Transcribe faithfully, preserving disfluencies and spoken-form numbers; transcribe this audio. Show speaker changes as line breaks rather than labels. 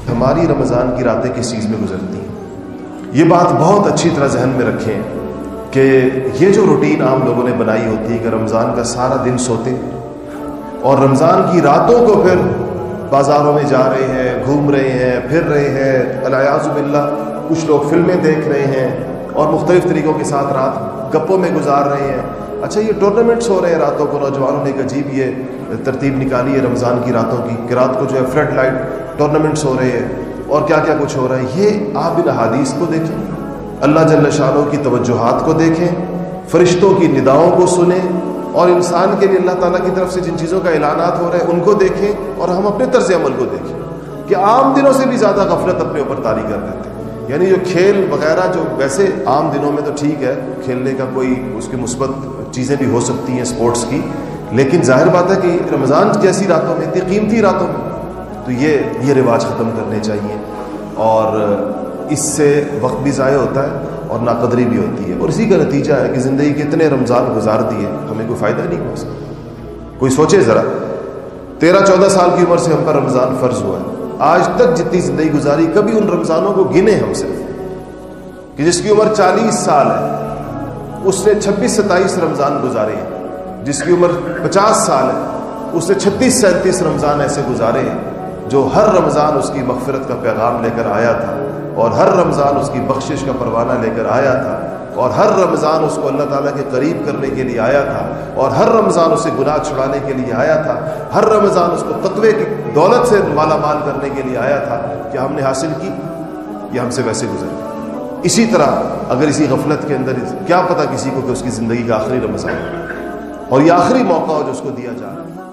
ہماری رمضان کی راتیں کس چیز میں گزرتی ہیں؟ یہ بات بہت اچھی طرح ذہن میں رکھیں کہ یہ جو روٹین عام لوگوں نے بنائی ہوتی ہے کہ رمضان کا سارا دن سوتے اور رمضان کی راتوں کو پھر بازاروں میں جا رہے ہیں، گھوم رہے ہیں، پھر رہے ہیں، الیاذ باللہ کچھ لوگ فلمیں دیکھ رہے ہیں اور مختلف طریقوں کے ساتھ رات گپوں میں گزار رہے ہیں۔ اچھا، یہ ٹورنامنٹس ہو رہے ہیں راتوں کو، نوجوانوں نے ایک عجیب یہ ترتیب نکالی ہے رمضان کی راتوں کی کہ رات کو جو ہے فلڈ لائٹ ٹورنامنٹس ہو رہے ہیں اور کیا کیا کچھ ہو رہا ہے۔ یہ آپ ان احادیث کو دیکھیں، اللہ جل شانہ کی توجہات کو دیکھیں، فرشتوں کی نداؤں کو سنیں اور انسان کے لیے اللہ تعالیٰ کی طرف سے جن چیزوں کا اعلانات ہو رہے ہیں ان کو دیکھیں اور ہم اپنے طرز عمل کو دیکھیں کہ عام دنوں سے بھی زیادہ غفلت اپنے اوپر طاری کر دیتے ہیں۔ یعنی جو کھیل وغیرہ جو ویسے عام دنوں میں تو ٹھیک ہے، کھیلنے کا کوئی اس کے مثبت چیزیں بھی ہو سکتی ہیں اسپورٹس کی، لیکن ظاہر بات ہے کہ رمضان جیسی راتوں میں، اتنی قیمتی راتوں میں تو یہ یہ رواج ختم کرنے چاہیے، اور اس سے وقت بھی ضائع ہوتا ہے اور ناقدری بھی ہوتی ہے، اور اسی کا نتیجہ ہے کہ زندگی کے اتنے رمضان گزار دیے، ہمیں کوئی فائدہ نہیں ہوا اس کا۔ کوئی سوچے ذرا، تیرہ چودہ سال کی عمر سے ہم پر رمضان فرض ہوا ہے، آج تک جتنی زندگی گزاری کبھی ان رمضانوں کو گنے ہم صرف کہ جس کی عمر چالیس سال ہے اس نے چھبیس ستائیس رمضان گزارے ہیں، جس کی عمر پچاس سال ہے اس نے چھتیس سینتیس رمضان ایسے گزارے ہیں جو ہر رمضان اس کی مغفرت کا پیغام لے کر آیا تھا، اور ہر رمضان اس کی بخشش کا پروانہ لے کر آیا تھا، اور ہر رمضان اس کو اللہ تعالیٰ کے قریب کرنے کے لیے آیا تھا، اور ہر رمضان اسے گناہ چھڑانے کے لیے آیا تھا، ہر رمضان اس کو تقوی کی دولت سے مالا مال کرنے کے لیے آیا تھا۔ کہ ہم نے حاصل کی یا ہم سے ویسے گزر گئی؟ اسی طرح اگر اسی غفلت کے اندر کیا پتہ کسی کو کہ اس کی زندگی کا آخری رمضان اور یہ آخری موقع ہو جو اس کو دیا جا رہا ہے۔